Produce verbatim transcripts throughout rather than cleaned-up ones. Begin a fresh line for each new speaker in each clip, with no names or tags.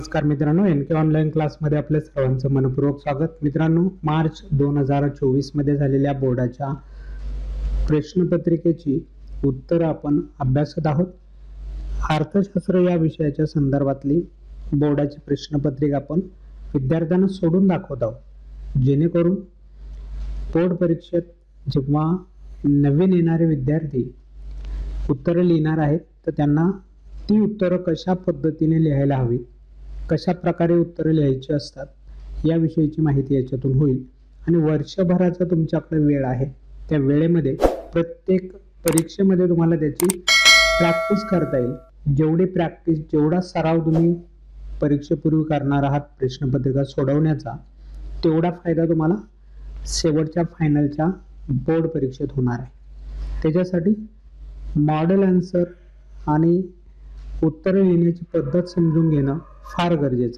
नमस्कार मित्रांनो, एन के ऑनलाईन क्लासमध्ये आपल्या सर्वांचं मनपूर्वक स्वागत. मित्रांनो, मार्च दोन हजार चोवीस मध्ये झालेल्या बोर्डाच्या प्रश्नपत्रिकेची उत्तर आपण अभ्यासत आहोत. अर्थशास्त्र या विषयाच्या संदर्भातली बोर्डाची प्रश्नपत्रिका आपण विद्यार्थ्यांना सोडून दाखवत आहोत, जेणेकरून बोर्ड परीक्षेत जेव्हा नवीन येणारे विद्यार्थी उत्तरं लिहिणार आहेत तर त्यांना ती उत्तरं कशा पद्धतीने लिहायला हवी, कशा प्रकारे उत्तरं लिहायची असतात याविषयीची माहिती याच्यातून होईल. आणि वर्षभराचा तुमच्याकडे वेळ आहे, त्या वेळेमध्ये प्रत्येक परीक्षेमध्ये तुम्हाला त्याची प्रॅक्टिस करता येईल. जेवढी प्रॅक्टिस, जेवढा सराव तुम्ही परीक्षेपूर्वी करणार आहात प्रश्नपत्रिका सोडवण्याचा, तेवढा फायदा तुम्हाला शेवटच्या फायनलच्या बोर्ड परीक्षेत होणार आहे. त्याच्यासाठी मॉडेल आन्सर आणि उत्तर लिहिण्याची पद्धत समजून घेणं फार गरजेचं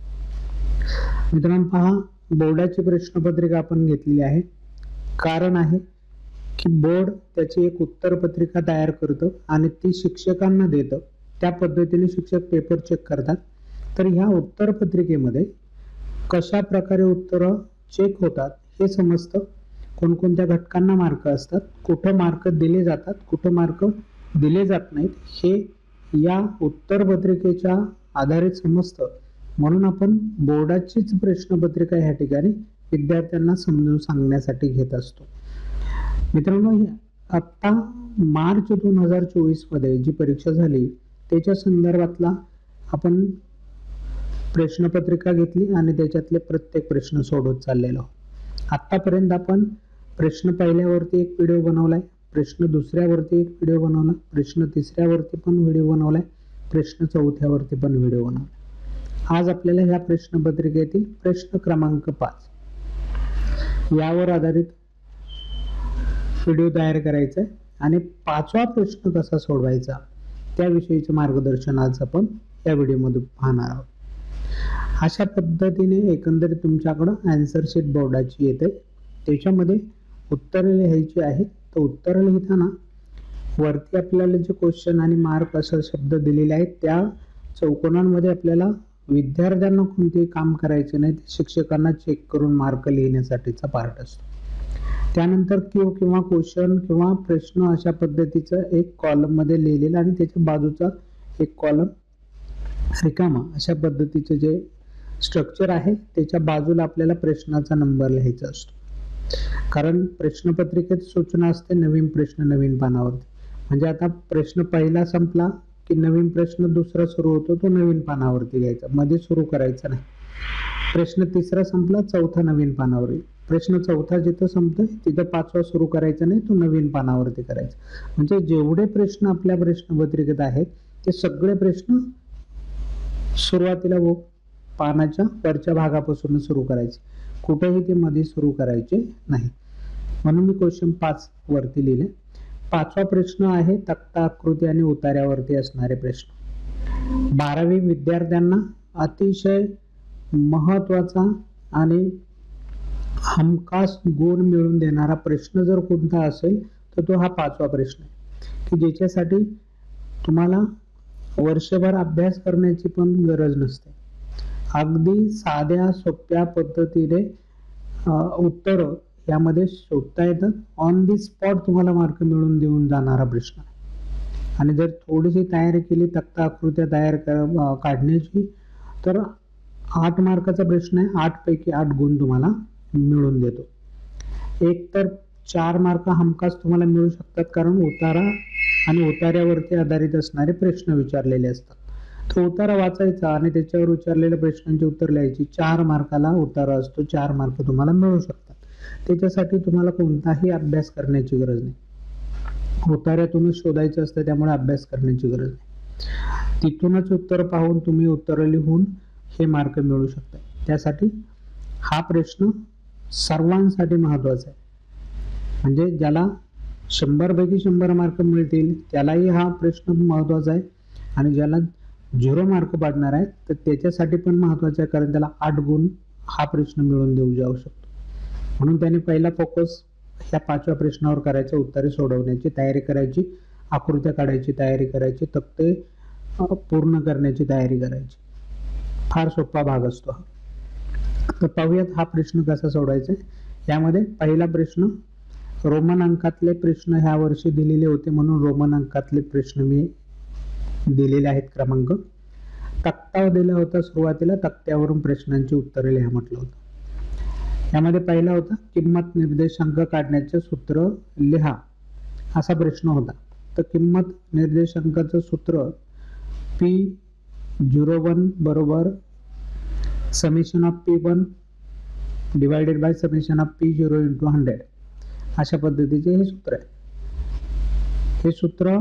आहे. मित्रांनो पहा, बोर्डाची प्रश्नपत्रिका आपण घेतलेली आहे. कारण आहे की बोर्ड त्याची एक उत्तरपत्रिका तयार करतं आणि ती शिक्षकांना देतं. त्या पद्धतीने शिक्षक पेपर चेक करतात. तर ह्या उत्तरपत्रिकेमध्ये कशा प्रकारे उत्तरं चेक होतात हे समजतं. कोणकोणत्या घटकांना मार्क असतात, कुठं मार्क दिले जातात, कुठं मार्क दिले जात नाहीत, हे या उत्तरपत्रिकेच्या आधारित समजतं. म्हणून आपण बोर्डाचीच प्रश्नपत्रिका ह्या ठिकाणी विद्यार्थ्यांना समजून सांगण्यासाठी घेत असतो. मित्रांनो, आता मार्च दोन हजार चोवीस मध्ये जी परीक्षा झाली त्याच्या संदर्भातला आपण प्रश्नपत्रिका घेतली आणि त्याच्यातले प्रत्येक प्रश्न सोडवत चाललेलो. आतापर्यंत आपण प्रश्न पहिल्यावरती एक व्हिडिओ बनवलाय, प्रश्न दुसऱ्यावरती एक व्हिडिओ बनवला, प्रश्न तिसऱ्यावरती पण व्हिडिओ बनवलाय, प्रश्न चौथ्यावरती पण व्हिडिओ बनवला. आज आपल्याला ह्या प्रश्नपत्रिकेतील प्रश्न क्रमांक पाच यावर आधारित व्हिडिओ तयार करायचा आहे आणि पाचवा प्रश्न कसा सोडवायचा त्याविषयीचे मार्गदर्शन आज आपण या व्हिडिओमध्ये पाहणार आहोत. अशा पद्धतीने एकंदरीत तुमच्याकडं आन्सर शीट बोर्डाची येते. त्याच्यामध्ये उत्तरं लिहायची आहेत. तर उत्तरं लिहिताना वरती आपल्याला जे क्वेश्चन आणि मार्क असं शब्द दिलेले आहेत त्या चौकोनांमध्ये आपल्याला विद्यार्थ्यांना कोणतेही काम करायचे नाही, शिक्षकांना चेक करून मार्क लिहिण्यासाठीचा पार्ट असतो. त्यानंतर क्यू किंवा क्वेश्चन किंवा प्रश्न अशा पद्धतीचं एक कॉलम मध्ये लिहिलेलं आणि त्याच्या बाजूचा एक कॉलम रिकामा अशा पद्धतीचं जे स्ट्रक्चर आहे त्याच्या बाजूला आपल्याला प्रश्नाचा नंबर लिहायचा असतो. कारण प्रश्नपत्रिकेत सूचना असते नवीन प्रश्न नवीन पानावरती. म्हणजे आता प्रश्न पहिला संपला की नवीन प्रश्न दुसरा सुरू होतो, तो नवीन पानावरती घ्यायचा, मध्ये सुरू करायचा नाही. प्रश्न तिसरा संपला, चौथा नवीन पानावर येईल. प्रश्न चौथा जिथं संपतोय तिथं पाचवा सुरू करायचा नाही, तो नवीन पानावरती करायचा. म्हणजे जेवढे प्रश्न आपल्या प्रश्नपत्रिकेत आहेत ते सगळे प्रश्न सुरुवातीला व पानाच्या वरच्या भागापासून सुरू करायचे, कुठेही ते मध्ये सुरू करायचे नाही. म्हणून मी क्वेश्चन पाच वरती लिहिले. पाचवा प्रश्न आहे तक्ता आकृती आणि उतार्यावरती असणारे प्रश्न. बारावी विद्यार्थ्यांना अतिशय महत्वाचा आणि हमखास गुण मिळवून देणारा प्रश्न जर कोणता असेल तर तो हा पाचवा प्रश्न आहे, की ज्याच्यासाठी तुम्हाला वर्षभर अभ्यास करण्याची पण गरज नसते. अगदी साध्या सोप्या पद्धतीने उत्तर यामध्ये शोधता येतात. ऑन दी स्पॉट तुम्हाला मार्क मिळवून देऊन जाणारा प्रश्न आहे. आणि जर थोडीशी तयारी केली तक्ता आकृत्या तयार काढण्याची तर आठ मार्काचा प्रश्न आहे. आठ पैकी आठ गुण तुम्हाला मिळून देतो. एक तर चार मार्क हमखास तुम्हाला मिळू शकतात, कारण उतारा आणि उतार्यावरती आधारित असणारे प्रश्न विचारलेले असतात. तो उतारा वाचायचा आणि त्याच्यावर विचारलेल्या प्रश्नांची उत्तर लिहायची. चार मार्काला उतारा असतो, चार मार्क तुम्हाला मिळू शकतात. त्याच्यासाठी तुम्हाला कोणताही अभ्यास करण्याची गरज नाही. उतार्या तुम्ही शोधायचं असतं, त्यामुळे अभ्यास करण्याची गरज नाही. तिथूनच उत्तर पाहून तुम्ही उत्तर लिहून हे मार्क मिळू शकता. त्यासाठी हा प्रश्न सर्वांसाठी महत्वाचा आहे. म्हणजे ज्याला शंभर पैकी शंभर मार्क मिळतील त्यालाही हा प्रश्न महत्वाचा आहे, आणि ज्याला झिरो मार्क पाडणार आहे तर त्याच्यासाठी पण महत्वाचा आहे, कारण त्याला आठ गुण हा प्रश्न मिळून देऊ जाऊ शकतो. म्हणून त्याने पहिला फोकस ह्या पाचव्या प्रश्नावर करायचं, उत्तरे सोडवण्याची तयारी करायची, आकृत्या काढायची तयारी करायची, तक्ते पूर्ण करण्याची तयारी करायची. फार सोपा भाग असतो. तर पाहूयात हा प्रश्न कसा सोडवायचा. यामध्ये पहिला प्रश्न रोमन अंकातले प्रश्न ह्या वर्षी दिलेले होते म्हणून रोमन अंकातले प्रश्न मी दिलेले आहेत क्रमांक. तक्ता दिला होता सुरुवातीला, तक्त्यावरून प्रश्नांची उत्तरे लिहा म्हटलं होतं. यामध्ये पहिला होता किंमत निर्देशांक काढण्याचे सूत्र लिहा असा प्रश्न होता. तर किंमत निर्देशांकाचं सूत्र पी झिरो वन बरोबर summation of P one divided by summation of P zero into hundred अशा पद्धतीचे हे सूत्र आहे. हे सूत्र.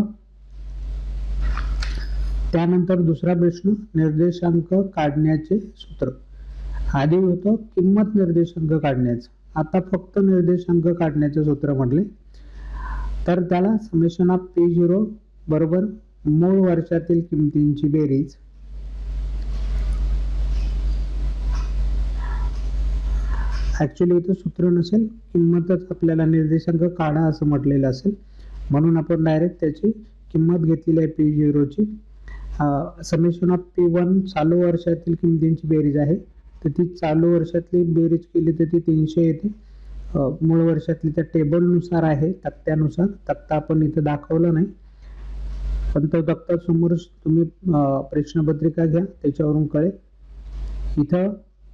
त्यानंतर दुसरा प्रश्न निर्देशांक काढण्याचे सूत्र. आधी होतं किंमत निर्देशांक काढण्याचं, आता फक्त निर्देशांक काढण्याचे सूत्र म्हटले तर त्याला समेशन ऑफ पी झिरो बरोबर मूळ वर्षातील किमतींची बेरीज ऍक्च्युली इथं सूत्र नसेल, किंमतच आपल्याला निर्देशांक काढा असं म्हटलेलं असेल म्हणून आपण डायरेक्ट त्याची किंमत घेतलेली आहे पी झिरोची. समेशन ऑफ पी वन चालू वर्षातील किमतींची बेरीज आहे, तर ती चालू वर्षातली बेरीज केली तर ती तीनशे येते. मूळ वर्षातली त्या टेबलनुसार आहे, तक्त्यानुसार. तक्ता आपण इथं दाखवलं नाही पण तो तक्ता समोर तुम्ही प्रश्नपत्रिका घ्या, त्याच्यावरून कळेल. इथं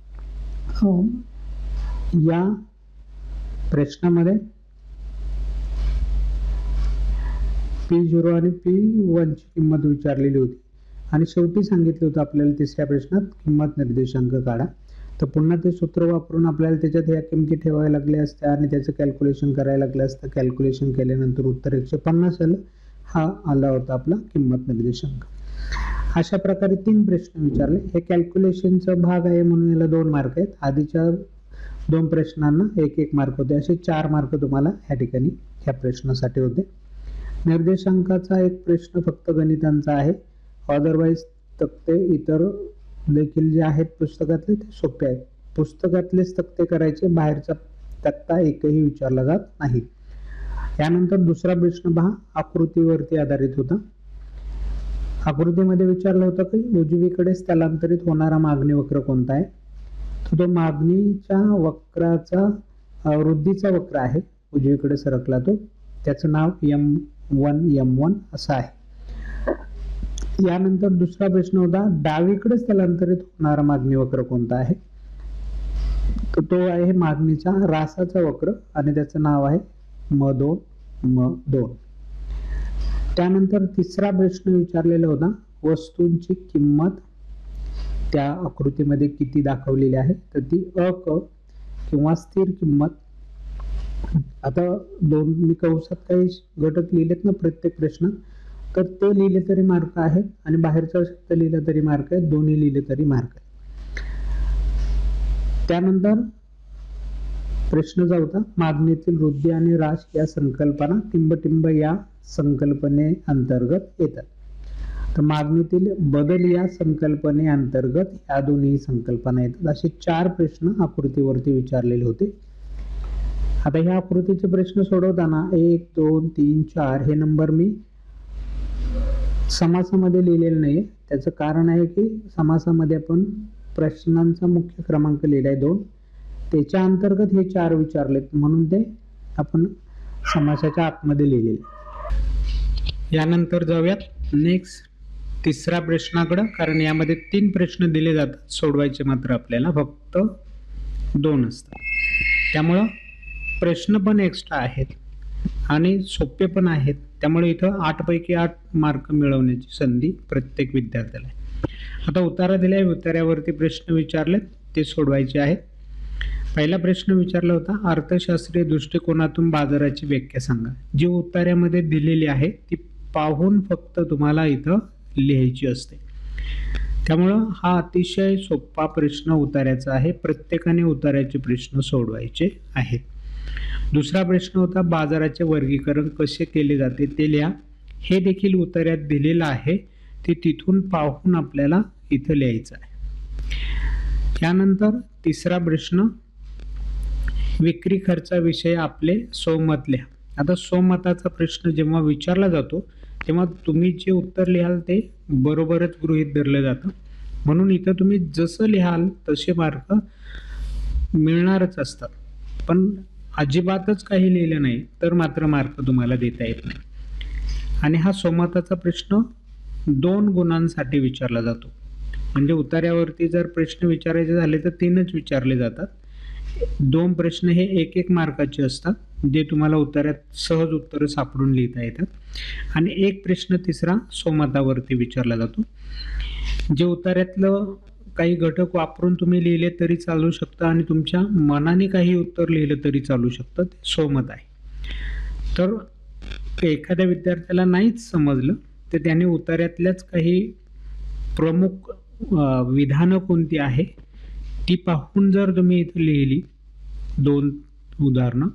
या प्रश्नामध्ये पी झिरो आणि पी वन ची किंमत विचारलेली होती आणि शेवटी सांगितलं होतं आपल्याला तिसऱ्या प्रश्नात किंमत निर्देशांक काढा. तर पुन्हा ते सूत्र वापरून आपल्याला त्याच्यात ह्या किमती ठेवायला लागल्या असत्या आणि त्याचं कॅल्क्युलेशन करायला लागलं असतं. कॅल्क्युलेशन केल्यानंतर उत्तर एकशे पन्नास आलं. हा आला होता आपला किंमत निर्देशांक. अशा प्रकारे तीन प्रश्न विचारले. हे कॅल्क्युलेशनचा भाग आहे म्हणून याला दोन मार्क आहेत. आधीच्या दोन प्रश्नांना एक एक मार्क होते, असे चार मार्क तुम्हाला ह्या ठिकाणी ह्या प्रश्नासाठी होते. निर्देशांकाचा एक प्रश्न फक्त गणितांचा आहे, अदरवाईज तक्ते इतर देखील जे आहेत पुस्तकातले ते सोपे आहेत. पुस्तकातलेच तक्ते करायचे, बाहेरचा तक्ता एकही विचारला जात नाही. यानंतर दुसरा प्रश्न पहा, आकृतीवरती आधारित होता. आकृतीमध्ये विचारलं होतं की उजवीकडे स्थलांतरित होणारा मागणी वक्र कोणता आहे. तर तो मागणीच्या वक्राचा वृद्धीचा वक्र आहे, उजवीकडे सरकला तो, त्याचं नाव एम वन एम वन असं आहे. यानंतर दुसरा प्रश्न होता डावीकडे स्थलांतरित होणारा मागणी वक्र कोणता आहे. तर तो आहे मागणीचा रासाचा वक्र आणि त्याचं नाव आहे म दोन म दोन. त्यानंतर तिसरा प्रश्न विचारलेला होता वस्तूंची किंमत त्या आकृतीमध्ये किती दाखवलेली आहे. तर ती अक किंवा स्थिर किंमत. आता दोन मी कंसात काही घटक लिहिलेत ना प्रत्येक प्रश्न, तर ते लिहिले तरी मार्क आहेत आणि बाहेरचा शब्द लिहिला तरी मार्क आहेत, दोन्ही लिहिले तरी मार्क आहेत. त्यानंतर प्रश्न चौथा मागणीतील वृद्धी आणि ह्रास या संकल्पना टिंबटिंब या संकल्पने अंतर्गत येतात. तर मागणीतील बदल या संकल्पने अंतर्गत या दोन्ही संकल्पना येतात. असे चार प्रश्न आकृतीवरती विचारलेले होते. आता ह्या आकृतीचे प्रश्न सोडवताना एक दोन तीन चार हे नंबर मी समासामध्ये लिहिलेलं नाहीये. त्याचं कारण आहे की समासामध्ये आपण प्रश्नांचा मुख्य क्रमांक लिहिलाय दोन, त्याच्या अंतर्गत हे चार विचारलेत म्हणून ते आपण समासाच्या आतमध्ये लिहिलेले. यानंतर जाऊयात नेक्स्ट तिसऱ्या प्रश्नाकडे, कारण यामध्ये तीन प्रश्न दिले जातात, सोडवायचे मात्र आपल्याला फक्त दोन असतात. त्यामुळं प्रश्न पण एक्स्ट्रा आहेत आणि सोपे पण आहेत. त्यामुळे इथं आठ पैकी आठ मार्क मिळवण्याची संधी प्रत्येक विद्यार्थ्याला आहे. आता उतारा दिलाय, उतार्यावरती प्रश्न विचारलेत ते सोडवायचे आहेत. पहिला प्रश्न विचारला होता अर्थशास्त्रीय दृष्टिकोनातून बाजाराची व्याख्या सांगा. जी उतार्यामध्ये दिलेली आहे ती पाहून फक्त तुम्हाला इथं लिहायची असते. त्यामुळं हा अतिशय सोपा प्रश्न उतार्याचा आहे. प्रत्येकाने उतार्याचे प्रश्न सोडवायचे आहेत. दुसरा प्रश्न होता बाजाराचे वर्गीकरण कसे केले जाते ते लिहा. हे देखील उतार्यात दिलेलं आहे, ते तिथून पाहून आपल्याला इथं लिहायचं आहे. त्यानंतर तिसरा प्रश्न विक्री खर्चाविषयी आपले स्वमत लिहा. आता स्वमताचा प्रश्न जेव्हा विचारला जातो तेव्हा तुम्ही जे उत्तर लिहाल ते बरोबरच गृहीत धरलं जातं. म्हणून इथं तुम्ही जसं लिहाल तसे मार्क मिळणारच असतात. पण अजिबातच काही लिहिलं नाही तर मात्र मार्क तुम्हाला देता येत नाही. आणि हा स्वमताचा प्रश्न दोन गुणांसाठी विचारला जातो. म्हणजे उतार्यावरती जर प्रश्न विचारायचे झाले तर तीनच विचारले जातात. दोन प्रश्न हे एक एक मार्काचे असतात, जे तुम्हाला उतार्यात सहज उत्तरं सापडून लिहिता येतात. आणि एक प्रश्न तिसरा स्वमतावरती विचारला जातो, जे उतार्यातलं काही घटक वापरून तुम्ही लिहिले तरी चालू शकतं आणि तुमच्या मनाने काही उत्तर लिहिलं तरी चालू शकतं. ते स्वमत आहे. तर एखाद्या विद्यार्थ्याला नाहीच समजलं तर त्याने उतार्यातल्याच काही प्रमुख विधानं कोणती आहे ती पाहून जर तुम्ही इथं लिहिली, दोन उदाहरणं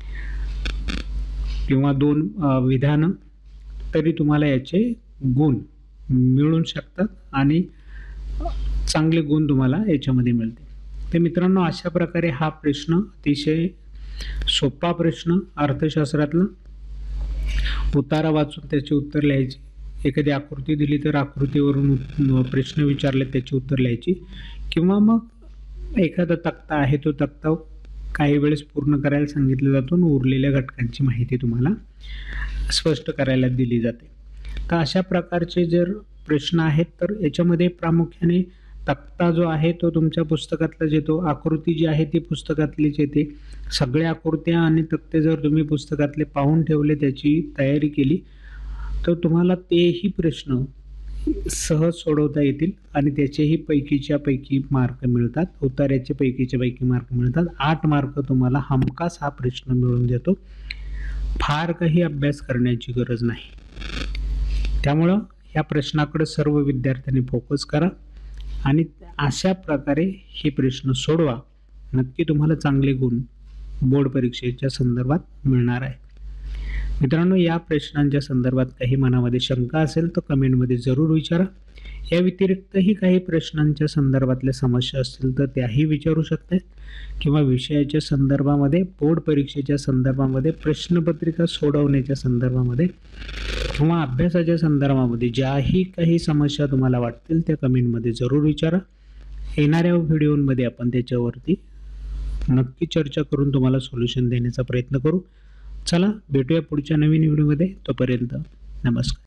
किंवा दोन विधानं, तरी तुम्हाला याचे गुण मिळू शकतात आणि चांगले गुण तुम्हाला याच्यामध्ये मिळतील. तर मित्रांनो, अशा प्रकारे हा प्रश्न अतिशय सोपा प्रश्न अर्थशास्त्रातला. उतारा वाचून त्याचे उत्तर लिहायचे. एखादी आकृती दिली तर आकृतीवरून प्रश्न विचारले त्याची उत्तर लिहायची, किंवा मग एखादा तक्ता आहे तो तक्ता काही वेळेस पूर्ण करायला सांगितलं जातो आणि उरलेल्या घटकांची माहिती तुम्हाला स्पष्ट करायला दिली जाते. तर अशा प्रकारचे जर प्रश्न आहेत तर याच्यामध्ये प्रामुख्याने तक्ता जो आहे तो तुमच्या पुस्तकातलाच येतो. आकृती जी आहे ती पुस्तकातलीच येते. सगळ्या आकृत्या आणि तक्ते जर तुम्ही पुस्तकातले पाहून ठेवले, त्याची तयारी केली, तर तुम्हाला तेही प्रश्न सहज सोडवता येतील आणि त्याचेही पैकीच्या पैकी मार्क मिळतात. उतार्याचे पैकीच्या पैकी मार्क मिळतात. आठ मार्क तुम्हाला हमखास हा प्रश्न मिळून देतो. फार काही अभ्यास करण्याची गरज नाही. त्यामुळं ह्या प्रश्नाकडे सर्व विद्यार्थ्यांनी फोकस करा आणि अशा प्रकारे हे प्रश्न सोडवा. नक्की तुम्हाला चांगले गुण बोर्ड परीक्षेच्या संदर्भात मिळणार आहे. मित्रांनो, या प्रश्नांच्या संदर्भात काही मनामध्ये शंका असेल तर कमेंटमध्ये जरूर विचारा. या व्यतिरिक्तही काही प्रश्नांच्या संदर्भातल्या समस्या असतील तर त्याही विचारू शकता, किंवा विषयाच्या संदर्भामध्ये, बोर्ड परीक्षेच्या संदर्भामध्ये, प्रश्नपत्रिका सोडवण्याच्या संदर्भामध्ये किंवा अभ्यासाच्या संदर्भामध्ये ज्याही काही समस्या तुम्हाला वाटतील त्या कमेंटमध्ये जरूर विचारा. येणाऱ्या व्हिडिओमध्ये आपण त्याच्यावरती नक्की चर्चा करून तुम्हाला सोल्युशन देण्याचा प्रयत्न करू. चला भेटूया पुढच्या नवीन व्हिडिओमध्ये. तोपर्यंत नमस्कार.